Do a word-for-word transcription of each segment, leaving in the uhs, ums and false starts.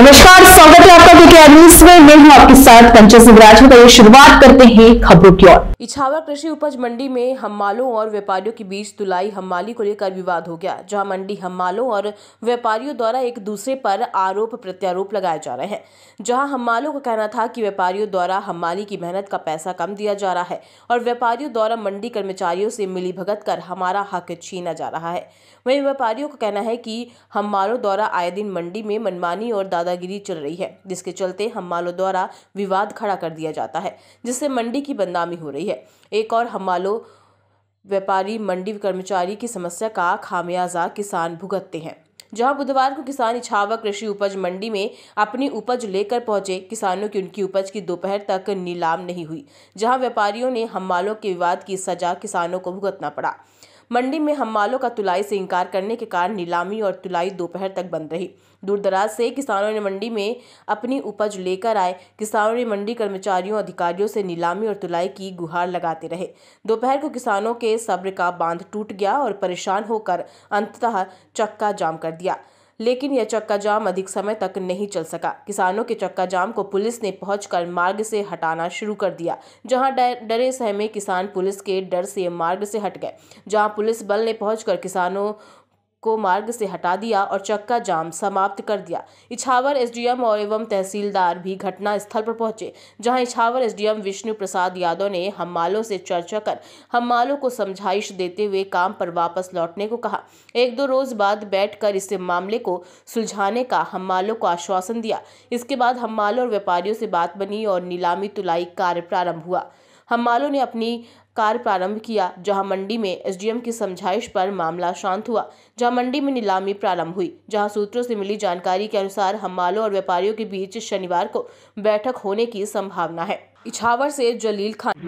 नमस्कार, स्वागत है आपका के न्यूज में। मैं हूं आपके साथ पंचम सिंह राजपूत। तो शुरुआत करते हैं खबरों की ओर। इछावर कृषि उपज मंडी में हम्मालों और व्यापारियों के बीच तुलाई हम्माली को लेकर विवाद हो गया, जहां मंडी हम्मालों और व्यापारियों द्वारा एक दूसरे पर आरोप प्रत्यारोप लगाए जा रहे हैं। जहां हम्मालों का कहना था कि व्यापारियों द्वारा हम्माली की मेहनत का पैसा कम दिया जा रहा है और व्यापारियों द्वारा मंडी कर्मचारियों से मिलीभगत कर हमारा हक छीना जा रहा है। वहीं व्यापारियों का कहना है कि हम्मालों द्वारा आए दिन मंडी में मनमानी और दादागिरी चल रही है, जिसके चलते हम्मालों द्वारा विवाद खड़ा कर दिया जाता है, जिससे मंडी की बदनामी हो रही है। एक और हम्मालों व्यापारी मंडी कर्मचारी की समस्या का खामियाजा किसान भुगतते हैं। जहां बुधवार को किसान इछावर कृषि उपज मंडी में अपनी उपज लेकर पहुंचे, किसानों की उनकी उपज की दोपहर तक नीलाम नहीं हुई, जहां व्यापारियों ने हम्मालों के विवाद की सजा किसानों को भुगतना पड़ा। मंडी में हम्मालों का तुलाई से इंकार करने के कारण नीलामी और तुलाई दोपहर तक बंद रही। दूर दराज से किसानों ने मंडी में अपनी उपज लेकर आए। किसानों ने मंडी कर्मचारियों अधिकारियों से नीलामी और तुलाई की गुहार लगाते रहे। दोपहर को किसानों के सब्र का बांध टूट गया और परेशान होकर अंततः चक्का जाम कर दिया, लेकिन यह चक्का जाम अधिक समय तक नहीं चल सका। किसानों के चक्का जाम को पुलिस ने पहुंचकर मार्ग से हटाना शुरू कर दिया, जहां डरे सहमे किसान पुलिस के डर से मार्ग से हट गए। जहां पुलिस बल ने पहुंचकर किसानों को मार्ग से हटा दिया और चक्का जाम समाप्त कर दिया। इछावर एसडीएम और एवं तहसीलदार भी घटना स्थल पर पहुंचे, जहां इछावर एसडीएम विष्णु प्रसाद यादव ने हम्मालों से चर्चा कर हम्मालों को समझाइश देते हुए काम पर वापस लौटने को कहा। एक दो रोज बाद बैठकर इस मामले को सुलझाने का हम्मालों को आश्वासन दिया। इसके बाद हम्मालों और व्यापारियों से बात बनी और नीलामी तुलाई कार्य प्रारंभ हुआ। हम्मालों ने अपनी कार्य प्रारंभ किया, जहां मंडी में एसडीएम की समझाइश पर मामला शांत हुआ। जहां मंडी में नीलामी प्रारंभ हुई। जहां सूत्रों से मिली जानकारी के अनुसार हम्मालों और व्यापारियों के बीच शनिवार को बैठक होने की संभावना है। इछावर से जलील खान।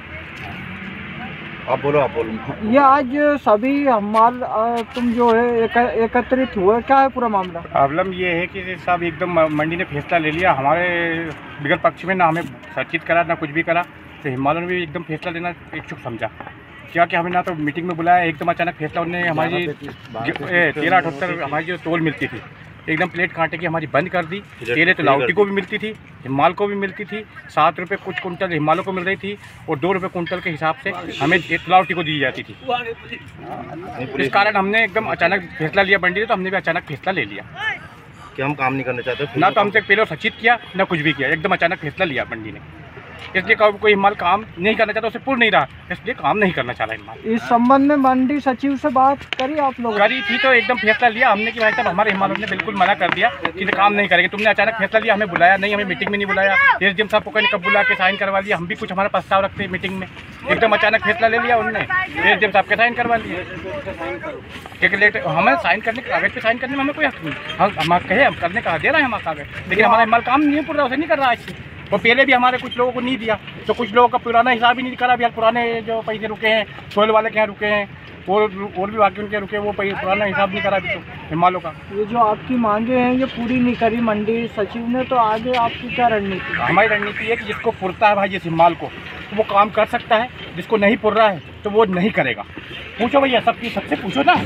आप बोलो आप बोलो ये आज सभी हम्माल तुम जो है एक, एकत्रित हुए, क्या है पूरा मामला? प्रॉब्लम ये है कि साहब एकदम मंडी ने फैसला ले लिया, हमारे विगत पक्ष में ना हमें सूचित करा ना कुछ भी करा। तो हिमालय ने भी एकदम फैसला लेना इच्छुक समझा। क्या कि हमें ना तो मीटिंग में बुलाया, एकदम अचानक फैसला उन्होंने हमारी तेरह अठहत्तर हमारी जो तोल मिलती थी एकदम प्लेट कांटे की हमारी बंद कर दी। तेरह तो लाउटी को भी मिलती थी, हिमाल को भी मिलती थी। सात रुपये कुछ कुंटल हिमालों को मिल रही थी और दो रुपये कुंटल के हिसाब से हमें तलावटी को दी जाती थी। इस कारण हमने एकदम अचानक फैसला लिया मंडी ने, तो हमने भी अचानक फैसला ले लिया कि हम काम नहीं करना चाहते। ना तो हमसे पहले सचित किया ना कुछ भी किया, एकदम अचानक फैसला लिया मंडी ने। इसलिए कोई हिमाल काम नहीं करना चाहता, उसे पूर्ण नहीं रहा, इसलिए काम नहीं करना चाह रहा हिमाल। इस संबंध में मंडी सचिव से बात करी आप लोग? करी थी, तो एकदम फैसला लिया हमने कि भाई साहब हमारे हिमालय ने बिल्कुल मना कर दिया कि काम नहीं करेंगे। तुमने अचानक फैसला लिया, हमें बुलाया नहीं, हमें मीटिंग में नहीं बुलाया। एसडीएम साहब को कहीं कब बुला के साइन करवा लिया, हम भी कुछ हमारा प्रस्ताव रखते हैं मीटिंग में, एकदम अचानक फैसला ले लिया उन्होंने, एसडीएम साहब के साइन करवा लिए। क्योंकि लेट हमें साइन करने कागज पे साइन करने में हमें कोई हक नहीं, हम हम कहे हम करने का दे रहे हैं हमारा कागज, लेकिन हमारा हिमाल काम नहीं पूरा उसे नहीं कर रहा है। और पहले भी हमारे कुछ लोगों को नहीं दिया, तो कुछ लोगों का पुराना हिसाब ही नहीं करा। अभी पुराने जो पैसे रुके हैं सोयल वाले के यहाँ रुके हैं और और भी बाकी उनके रुके, वो पुराना हिसाब नहीं करा अभी तो हिमालयों का। ये जो आपकी मांगे हैं ये पूरी नहीं करी मंडी सचिव ने, तो आगे आपकी क्या रणनीति? हमारी रणनीति है कि जिसको पुरता है भाई जिस हिमाल को, तो वो काम कर सकता है, जिसको नहीं पुर रहा है तो वो नहीं करेगा। पूछो भैया, सबकी सबसे पूछो ना।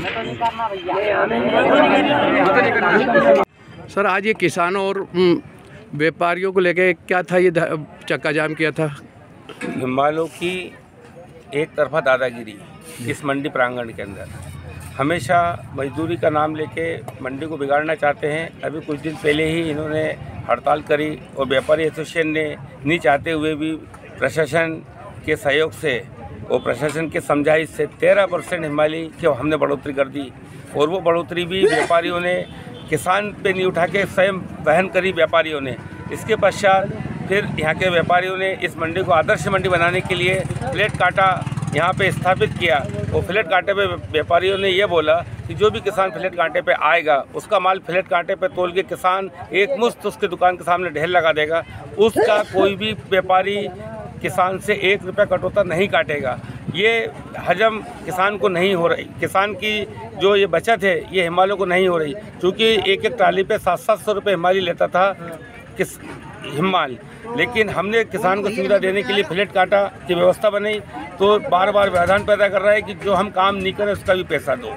सर, आज ये किसानों और व्यापारियों को लेके क्या था, ये चक्का जाम किया था? हिमालयों की एक तरफा दादागिरी इस मंडी प्रांगण के अंदर, हमेशा मजदूरी का नाम लेके मंडी को बिगाड़ना चाहते हैं। अभी कुछ दिन पहले ही इन्होंने हड़ताल करी और व्यापारी एसोसिएशन ने नहीं चाहते हुए भी प्रशासन के सहयोग से और प्रशासन के समझाइश से तेरह परसेंट हिमालय की हमने बढ़ोतरी कर दी। और वो बढ़ोतरी भी व्यापारियों ने किसान पे नहीं उठा के स्वयं वहन करी व्यापारियों ने। इसके पश्चात फिर यहाँ के व्यापारियों ने इस मंडी को आदर्श मंडी बनाने के लिए फ्लैट काटा यहाँ पे स्थापित किया। और फ्लैट कांटे पे व्यापारियों ने ये बोला कि जो भी किसान फ्लैट कांटे पे आएगा उसका माल फ्लैट कांटे पे तोल के किसान एक मुश्त उसके दुकान के सामने ढेर लगा देगा। उसका कोई भी व्यापारी किसान से एक रुपया कटौता नहीं काटेगा। ये हजम किसान को नहीं हो रही, किसान की जो ये बचत है ये हिमालय को नहीं हो रही, क्योंकि एक एक ट्राली पे सात सात सौ रुपये हिमालय लेता था किस हिमाल। लेकिन हमने किसान को सुविधा देने के लिए फ्लैट काटा की व्यवस्था बनाई, तो बार बार व्यवधान पैदा कर रहा है कि जो हम काम नहीं करें उसका भी पैसा दो।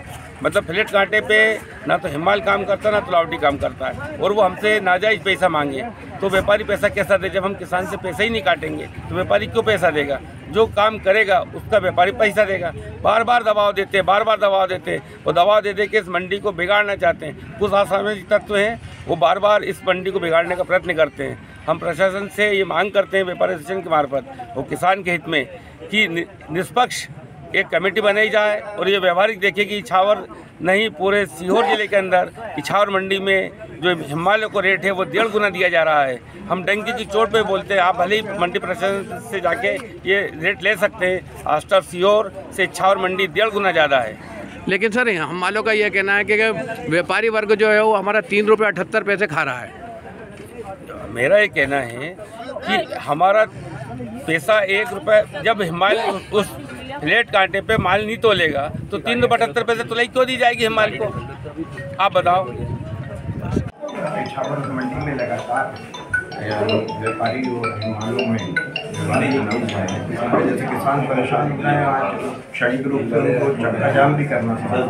मतलब फ्लैट कांटे पे ना तो हिमाल काम करता ना तुलावटी काम करता है, और वो हमसे नाजायज़ पैसा मांगे तो व्यापारी पैसा कैसा दे? जब हम किसान से पैसा ही नहीं काटेंगे तो व्यापारी क्यों पैसा देगा? जो काम करेगा उसका व्यापारी पैसा देगा। बार बार दबाव देते हैं, बार बार दबाव देते हैं, वो दबाव दे दे के इस मंडी को बिगाड़ना चाहते हैं। कुछ असामाजिक तत्व हैं वो बार बार इस मंडी को बिगाड़ने का प्रयत्न करते हैं। हम प्रशासन से ये मांग करते हैं व्यापारी एसोसिएशन के मार्फत वो किसान के हित में कि निष्पक्ष एक कमेटी बनाई जाए और ये व्यवहारिक देखे कि इछावर नहीं पूरे सीहोर जिले के अंदर इछावर मंडी में जो हिमालय को रेट है वो डेढ़ गुना दिया जा रहा है। हम डंकी की चोट पे बोलते हैं, आप भले ही मंडी प्रशासन से जाके ये रेट ले सकते हैं, आफ्टर सीहोर से इछावर मंडी डेढ़ गुना ज़्यादा है। लेकिन सर हम वालों का ये कहना है कि व्यापारी वर्ग जो है वो हमारा तीन रुपये अठहत्तर पैसे खा रहा है। मेरा ये कहना है कि हमारा पैसा एक रुपये, जब हिमालय उस फ्लैट कांटे पे माल नहीं तोलेगा तो तीन सौ पचहत्तर पैसे तुलाई क्यों दी जाएगी हिमालय को? आप बताओ। इछावर मंडी में लगातार व्यापारी और हिमालयों में व्यापारी वजह से किसान परेशान हो गए हैं। आज क्षणिक रूप से उनको चक्का जाम भी करना पड़ा।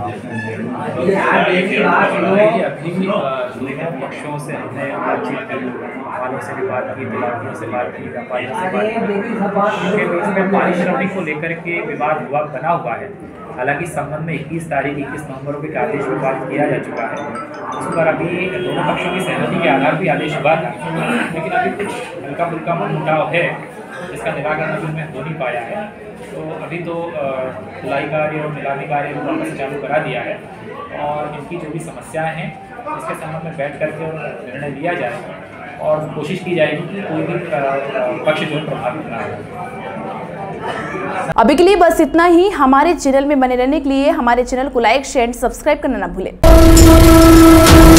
अभी भी दोनों पक्षों से हमने बातचीत करी, वालों से भी बात की, दिलावियों से बात की, व्यापारियों से बात की। उनके बीच में पारिश्रमिक को लेकर के विवाद हुआ बना हुआ है। हालांकि इस संबंध में इक्कीस तारीख इक्कीस नवंबर को एक आदेश में पारित किया जा चुका है। उस पर अभी दोनों पक्षों की सहमति के आधार पर आदेश हुआ था, लेकिन अभी कुछ हल्का फुल्का मनमुटाव है जिसका निराकरण अभी में हो नहीं पाया है। तो अभी तो धुलाई कार्य और नीलामी कार्य वापस चालू करा दिया है और इनकी जो भी समस्याएं हैं इसके संबंध में बैठ करके निर्णय लिया जाए और कोशिश की जाएगी कि कोई भी पक्ष जो प्रभावित ना हो। अभी के लिए बस इतना ही। हमारे चैनल में बने रहने के लिए हमारे चैनल को लाइक शेयर एंड सब्सक्राइब करना ना भूलें।